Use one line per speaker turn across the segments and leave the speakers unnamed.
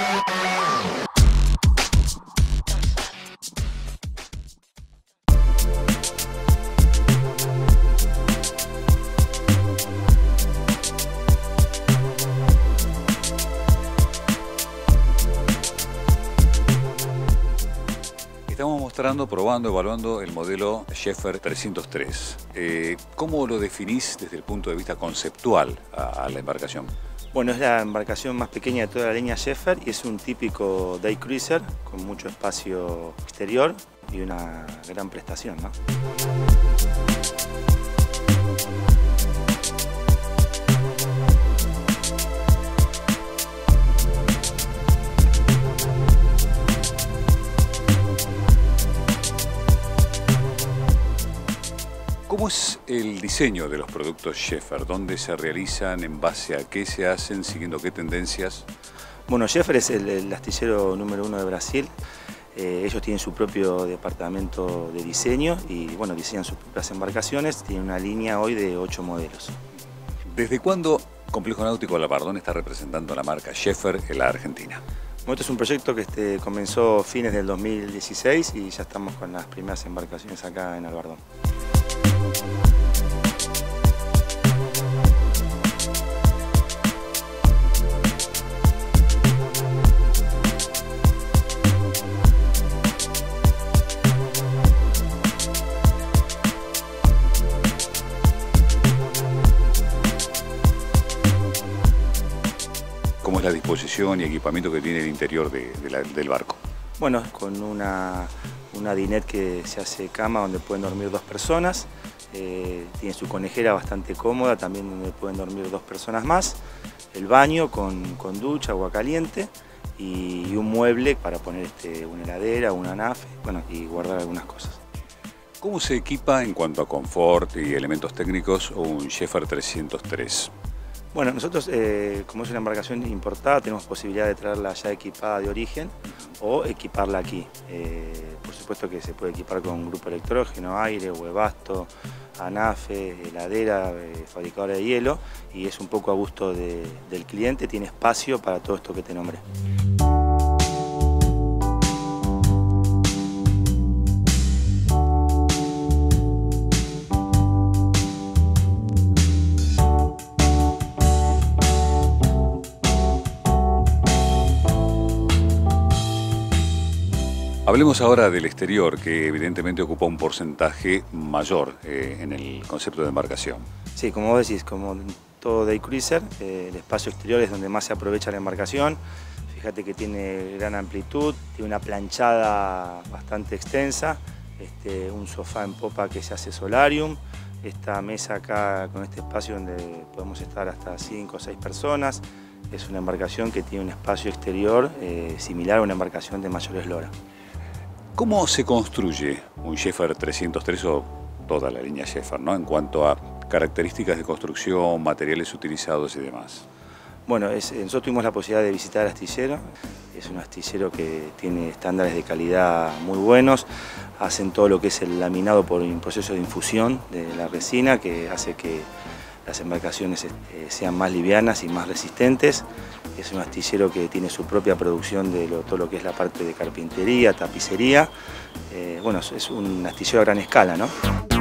Estamos mostrando, probando, evaluando el modelo Schaefer 303. ¿Cómo lo definís desde el punto de vista conceptual a la embarcación?
Bueno, es la embarcación más pequeña de toda la línea Schaefer y es un típico day cruiser con mucho espacio exterior y una gran prestación, ¿no?
¿Cómo es el diseño de los productos Schaefer? ¿Dónde se realizan? ¿En base a qué se hacen? ¿Siguiendo qué tendencias?
Bueno, Schaefer es el astillero número 1 de Brasil. Ellos tienen su propio departamento de diseño y bueno, diseñan sus propias embarcaciones. Tienen una línea hoy de 8 modelos.
¿Desde cuándo Complejo Náutico Lapardón está representando la marca Schaefer en la Argentina?
Bueno, este es un proyecto que comenzó fines del 2016 y ya estamos con las primeras embarcaciones acá en Albardón.
¿Cómo es la disposición y equipamiento que tiene el interior del barco?
Bueno, con una dinette que se hace cama donde pueden dormir 2 personas. Tiene su conejera bastante cómoda, también donde pueden dormir 2 personas más. El baño con ducha, agua caliente y un mueble para poner una heladera, una anafe, bueno, y guardar algunas cosas.
¿Cómo se equipa en cuanto a confort y elementos técnicos un Schaefer 303?
Bueno, nosotros, como es una embarcación importada, tenemos posibilidad de traerla ya equipada de origen o equiparla aquí. Por supuesto que se puede equipar con grupo electrógeno, aire, huevasto, anafe, heladera, fabricadora de hielo y es un poco a gusto del cliente, tiene espacio para todo esto que te nombré.
Hablemos ahora del exterior, que evidentemente ocupa un porcentaje mayor en el concepto de embarcación.
Sí, como vos decís, como todo day cruiser, el espacio exterior es donde más se aprovecha la embarcación. Fíjate que tiene gran amplitud, tiene una planchada bastante extensa, un sofá en popa que se hace solarium, esta mesa acá con este espacio donde podemos estar hasta 5 o 6 personas. Es una embarcación que tiene un espacio exterior similar a una embarcación de mayor eslora.
¿Cómo se construye un Schaefer 303 o toda la línea Schaefer, ¿no? En cuanto a características de construcción, materiales utilizados y demás?
Bueno, nosotros tuvimos la posibilidad de visitar el astillero. Es un astillero que tiene estándares de calidad muy buenos. Hacen todo lo que es el laminado por un proceso de infusión de la resina que hace que las embarcaciones sean más livianas y más resistentes. Es un astillero que tiene su propia producción de todo lo que es la parte de carpintería, tapicería. Bueno, es un astillero a gran escala, ¿no?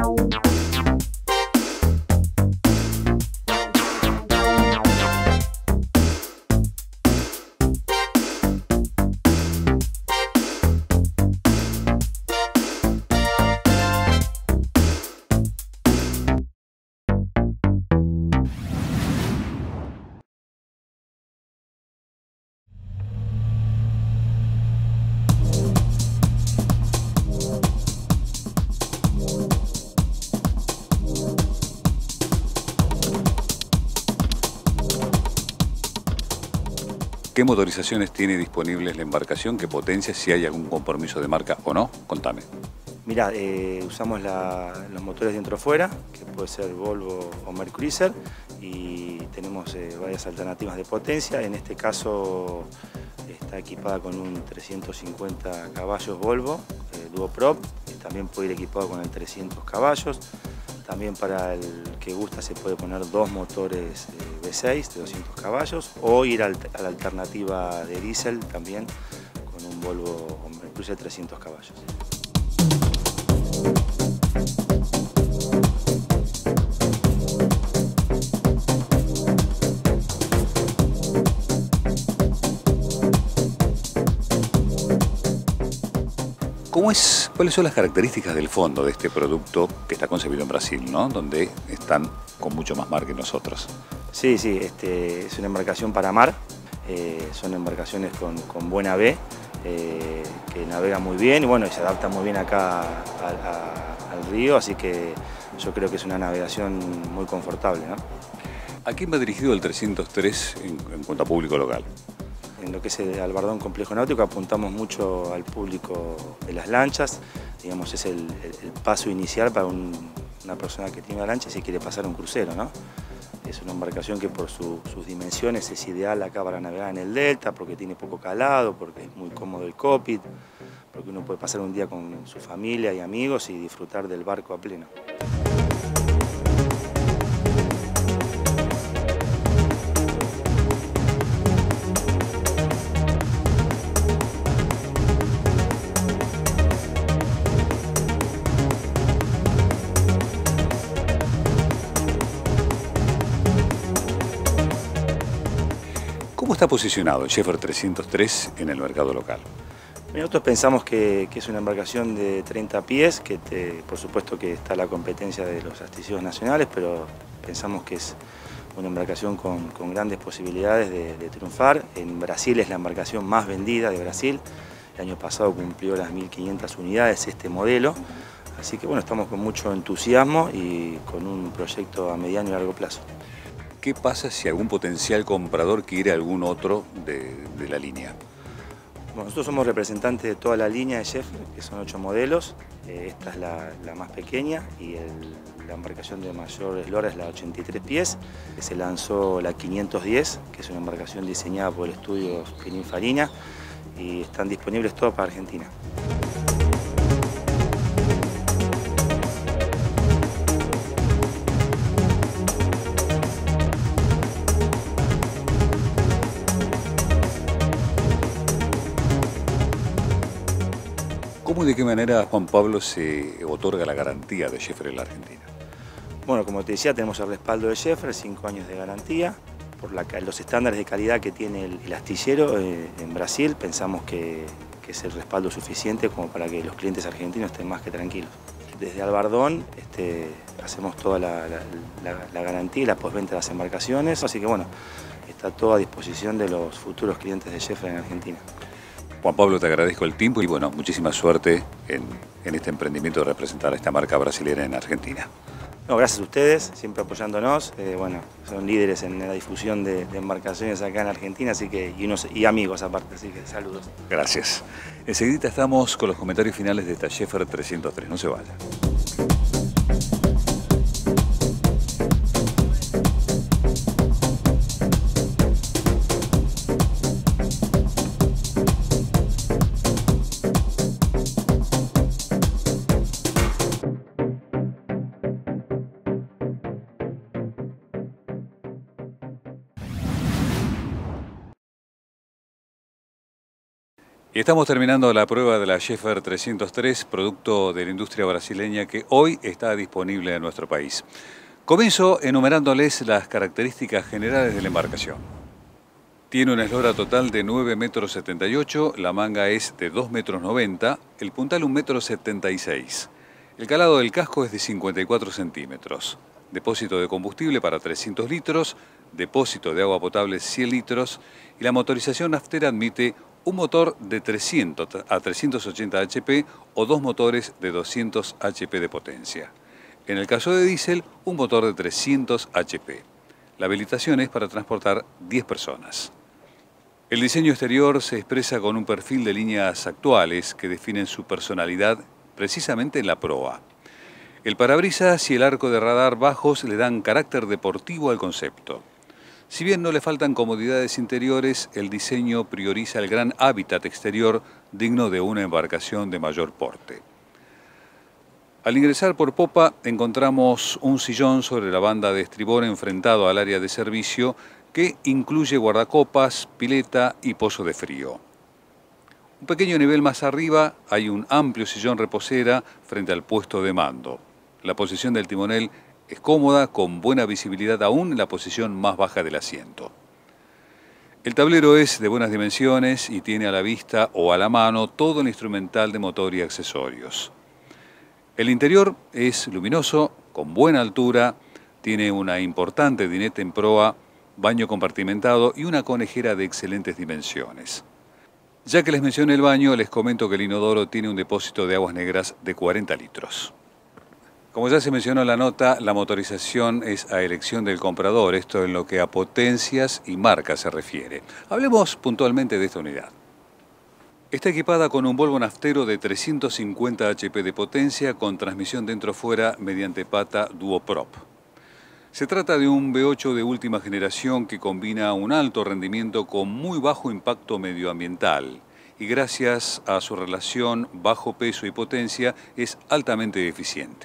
¿Qué motorizaciones tiene disponibles la embarcación? ¿Qué potencia? Si hay algún compromiso de marca o no, contame.
Mirá, usamos los motores dentro o fuera, que puede ser Volvo o Mercruiser, y tenemos varias alternativas de potencia. En este caso está equipada con un 350 caballos Volvo, Duoprop, y también puede ir equipado con el 300 caballos. También para el que gusta se puede poner 2 motores V6 de 200 caballos o ir a la alternativa de diésel también con un Volvo Cruiser de 300 caballos.
¿Cuáles son las características del fondo de este producto que está concebido en Brasil, ¿no? Donde están con mucho más mar que nosotros?
Sí, es una embarcación para mar, son embarcaciones con buena B, que navega muy bien y bueno, se adapta muy bien acá al río, así que yo creo que es una navegación muy confortable, ¿no?
¿A quién va dirigido el 303 en cuanto a público local?
En lo que es el Albardón Complejo Náutico apuntamos mucho al público de las lanchas, digamos es el paso inicial para una persona que tiene una lancha y se quiere pasar un crucero, ¿no? Es una embarcación que por sus dimensiones es ideal acá para navegar en el delta, porque tiene poco calado, porque es muy cómodo el cockpit, porque uno puede pasar un día con su familia y amigos y disfrutar del barco a pleno.
¿Cómo está posicionado el Sheffer 303 en el mercado local?
Nosotros pensamos que es una embarcación de 30 pies, que por supuesto que está la competencia de los astilleros nacionales, pero pensamos que es una embarcación con grandes posibilidades de triunfar. En Brasil es la embarcación más vendida de Brasil. El año pasado cumplió las 1.500 unidades este modelo. Así que bueno, estamos con mucho entusiasmo y con un proyecto a mediano y largo plazo.
¿Qué pasa si algún potencial comprador quiere algún otro de la línea?
Bueno, nosotros somos representantes de toda la línea de Sheffer, que son 8 modelos. Esta es la más pequeña y la embarcación de mayor eslora es la 83 pies. Se lanzó la 510, que es una embarcación diseñada por el estudio Pininfarina y están disponibles todas para Argentina.
¿Cómo y de qué manera, Juan Pablo, se otorga la garantía de Sheffer en la Argentina?
Bueno, como te decía, tenemos el respaldo de Sheffer, 5 años de garantía. Por los estándares de calidad que tiene el astillero en Brasil, pensamos que es el respaldo suficiente como para que los clientes argentinos estén más que tranquilos. Desde Albardón hacemos toda la garantía y la postventa de las embarcaciones, así que bueno, está todo a disposición de los futuros clientes de Sheffer en Argentina.
Juan Pablo, te agradezco el tiempo y bueno, muchísima suerte en este emprendimiento de representar a esta marca brasileña en Argentina.
No, gracias a ustedes, siempre apoyándonos. Bueno, son líderes en la difusión de embarcaciones acá en Argentina, así que, y amigos aparte, así que saludos.
Gracias. Enseguida estamos con los comentarios finales de esta Sheffer 303, no se vaya. Y estamos terminando la prueba de la Sheffer 303, producto de la industria brasileña que hoy está disponible en nuestro país. Comienzo enumerándoles las características generales de la embarcación. Tiene una eslora total de 9,78 m, la manga es de 2,90 m, el puntal 1,76 m. El calado del casco es de 54 centímetros. Depósito de combustible para 300 litros, depósito de agua potable 100 litros y la motorización naftera admite un motor de 300 a 380 HP o dos motores de 200 HP de potencia. En el caso de diésel, un motor de 300 HP. La habilitación es para transportar 10 personas. El diseño exterior se expresa con un perfil de líneas actuales que definen su personalidad precisamente en la proa. El parabrisas y el arco de radar bajos le dan carácter deportivo al concepto. Si bien no le faltan comodidades interiores, el diseño prioriza el gran hábitat exterior digno de una embarcación de mayor porte. Al ingresar por popa encontramos un sillón sobre la banda de estribor enfrentado al área de servicio que incluye guardacopas, pileta y pozo de frío. Un pequeño nivel más arriba hay un amplio sillón reposera frente al puesto de mando. La posición del timonel es cómoda, con buena visibilidad aún en la posición más baja del asiento. El tablero es de buenas dimensiones y tiene a la vista o a la mano todo el instrumental de motor y accesorios. El interior es luminoso, con buena altura, tiene una importante dinette en proa, baño compartimentado y una conejera de excelentes dimensiones. Ya que les mencioné el baño, les comento que el inodoro tiene un depósito de aguas negras de 40 litros. Como ya se mencionó en la nota, la motorización es a elección del comprador, esto en lo que a potencias y marcas se refiere. Hablemos puntualmente de esta unidad. Está equipada con un Volvo naftero de 350 HP de potencia con transmisión dentro-fuera mediante pata Duoprop. Se trata de un V8 de última generación que combina un alto rendimiento con muy bajo impacto medioambiental y gracias a su relación bajo peso y potencia es altamente eficiente.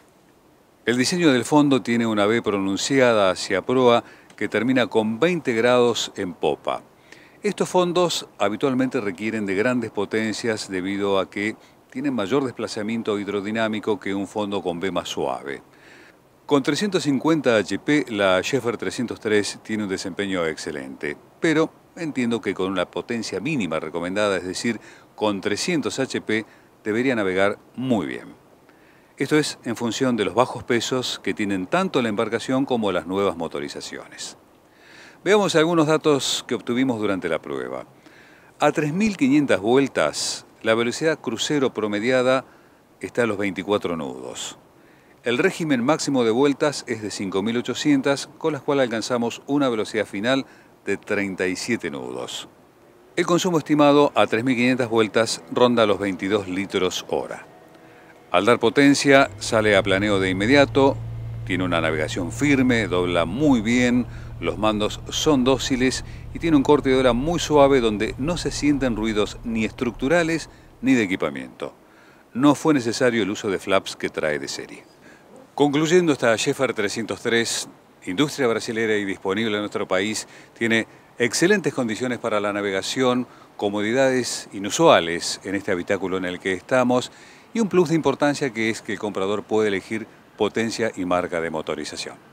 El diseño del fondo tiene una V pronunciada hacia proa que termina con 20 grados en popa. Estos fondos habitualmente requieren de grandes potencias debido a que tienen mayor desplazamiento hidrodinámico que un fondo con V más suave. Con 350 HP, la Schaefer 303 tiene un desempeño excelente, pero entiendo que con una potencia mínima recomendada, es decir, con 300 HP, debería navegar muy bien. Esto es en función de los bajos pesos que tienen tanto la embarcación como las nuevas motorizaciones. Veamos algunos datos que obtuvimos durante la prueba. A 3.500 vueltas, la velocidad crucero promediada está a los 24 nudos. El régimen máximo de vueltas es de 5.800, con las cuales alcanzamos una velocidad final de 37 nudos. El consumo estimado a 3.500 vueltas ronda los 22 litros hora. Al dar potencia, sale a planeo de inmediato, tiene una navegación firme, dobla muy bien, los mandos son dóciles y tiene un corte de hora muy suave donde no se sienten ruidos ni estructurales ni de equipamiento. No fue necesario el uso de flaps que trae de serie. Concluyendo, esta Schaefer 303, industria brasilera y disponible en nuestro país, tiene excelentes condiciones para la navegación, comodidades inusuales en este habitáculo en el que estamos y un plus de importancia que es que el comprador puede elegir potencia y marca de motorización.